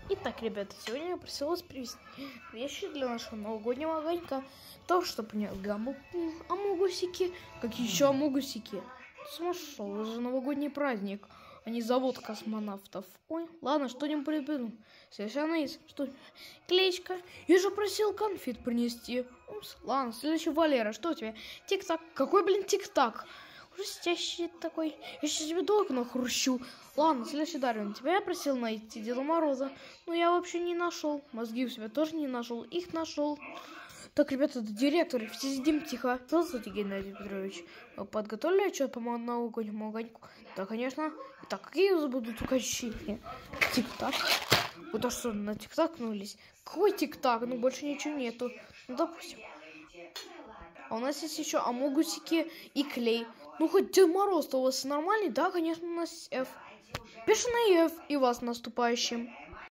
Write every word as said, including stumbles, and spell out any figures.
Итак, ребята, сегодня я просил вас привезти вещи для нашего новогоднего огонька. То, что понял гамму амугусики, как еще амугусики. Смешно, это же новогодний праздник, а не завод космонавтов. Ой, ладно, что-нибудь придумал. Совершенно есть. Что? Клеечка. Я же просил конфет принести. Упс, ладно, следующий Валера. Что у тебя? Тик-так. Какой, блин, тик-так? Хрустящий такой. Я сейчас тебе долго нахрущу. Ладно, следующий Дарвин. Тебя я просил найти Деда Мороза. Но я вообще не нашел. Мозги у себя тоже не нашел. Их нашел. Так, ребята, это директор. Все сидим тихо. Здравствуйте, Геннадий Петрович. Вы подготовили отчет по моему новогоднему огоньку? Да, конечно. Итак, какие у вас будут угощения? Тик-так. Вы то что, на тик-так нулись? Какой тик-так? Ну, больше ничего нету. Ну, допустим. А у нас есть еще амугусики и клей. Ну, хоть Дед Мороз-то у вас нормальный? Да, конечно, у нас F. Бешеный F. И вас наступающим.